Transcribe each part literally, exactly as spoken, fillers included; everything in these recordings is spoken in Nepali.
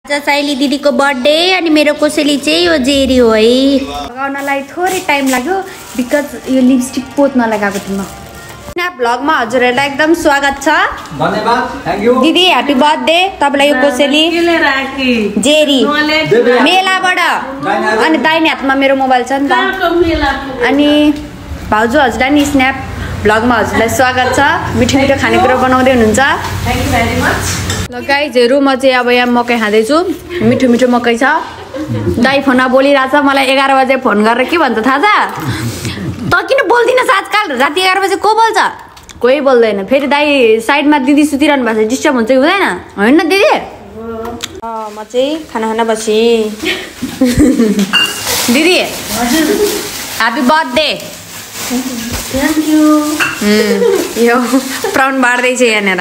आज साइली दिदीको बर्थडे अनि मेरो कोसेली चाहिँ यो जेरी हो है। लगाउनलाई थोरै टाइम लाग्यो बिकज यो लिपस्टिक पोत नलगाएको थिएँ म। स्न्याप भ्लगमा हजुरहरूलाई एकदम स्वागत छ। धन्यवाद, थ्यांक यू दिदी, ह्यापी बर्थडे तपाईलाई। यो कोसेली जेरी मेलाबाट अनि दाहिने हातमा मेरो मोबाइल छ नि त। अनि भाउजू हजुरलाई नि स्न्याप भ्लगमा हजुरलाई स्वागत छ। मिठो मिठो खानेकुरा बनाउँदै हुनुहुन्छ। Thank you very much. ल गाइजहरू, म चाहिँ अब यहाँ मकै खाँदैछु। मिठो मिठो मकै छ। दाइ फोनमा बोलिरहेछ, मलाई एघार बजे फोन गरेर के भन्छ थाहा छ? त किन बोल्दिनस् आजकल? राति एघार बजे को बोल्छ? कोही बोल्दैन। फेरि दाइ साइडमा दिदी सुतिरहनु भएको छ, डिस्टर्ब हुन्छ कि हुँदैन? होइन दिदी? म चाहिँ खाना खाना बसेँ। दिदी ह्याप्पी बर्थडे। Thank you. यो प्राउन बाँड्दैछ यहाँनिर।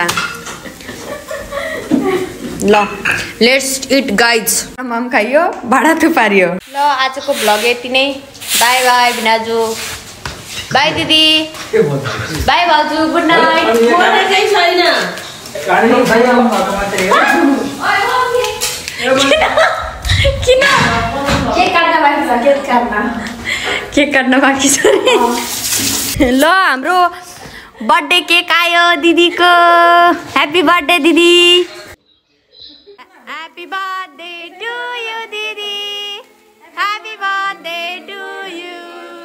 ल लेट्स इट गाइज। मम खाइयो, भाडा थुपारियो। ल आजको भ्लग यति नै। बाई बाई भिनाजु, बाई दिदी, बाई भाउजू, गुड नाइट। बोलेकै छैन। किन केक काट्न बाँकी छ? केक काट्न केक काट्न बाँकी छ। ल हाम्रो बर्थडे केक आयो दिदीको। ह्याप्पी बर्थडे दिदी। Happy birthday to you, Didi. Happy birthday to you.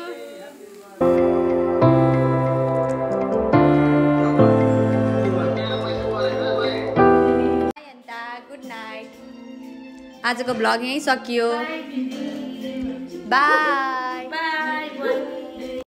Good night. आजको भ्लग यही सकियो। बाय।